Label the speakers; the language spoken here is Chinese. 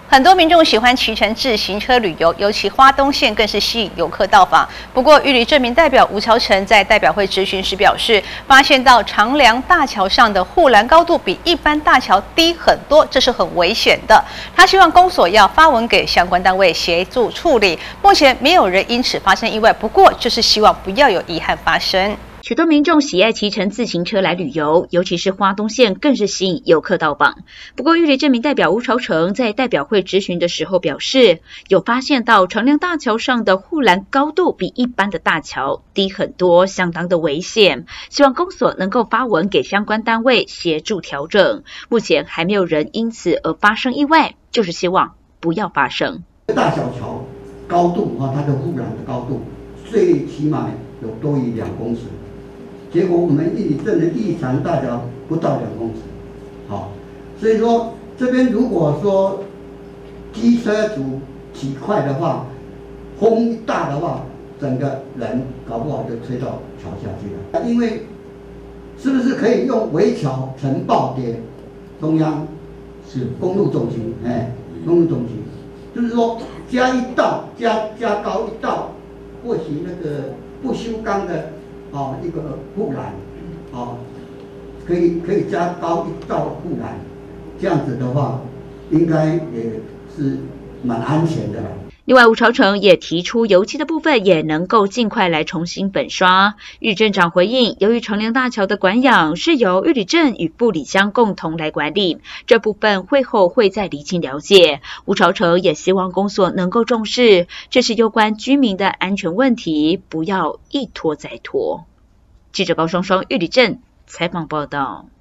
Speaker 1: 很多民众喜欢骑乘自行车旅游，尤其花东线更是吸引游客到访。不过，玉里镇民代表吴朝成在代表会质询时表示，发现到长梁大桥上的护栏高度比一般大桥低很多，这是很危险的。他希望公所要发文给相关单位协助处理。目前没有人因此发生意外，不过就是希望不要有遗憾发生。
Speaker 2: 许多民众喜爱骑乘自行车来旅游，尤其是花东线更是吸引游客到访。不过，玉里镇民代表吴朝成在代表会质询的时候表示，有发现到长梁大桥上的护栏高度比一般的大桥低很多，相当的危险。希望公所能够发文给相关单位协助调整。目前还没有人因此而发生意外，就是希望不要发生。
Speaker 3: 大小桥高度它的护栏的高度最起码有多于2公尺。结果我们玉里镇的玉长大桥不到2公尺，好，所以说这边如果说机车主骑快的话，风一大的话，整个人搞不好就吹到桥下去了。因为是不是可以用围桥呈报给中央是公路总局？公路总局就是说加一道加高一道，或许那个不锈钢的。一个护栏，可以加高一道护栏，这样子的话，应该也是蛮安全的了。
Speaker 2: 另外，吴朝成也提出油漆的部分也能够尽快来重新粉刷。玉镇长回应，由于长梁大桥的管养是由玉里镇与富里乡共同来管理，这部分会后会再厘清了解。吴朝成也希望公所能够重视，这是攸关居民的安全问题，不要一拖再拖。记者高双双玉里镇采访报道。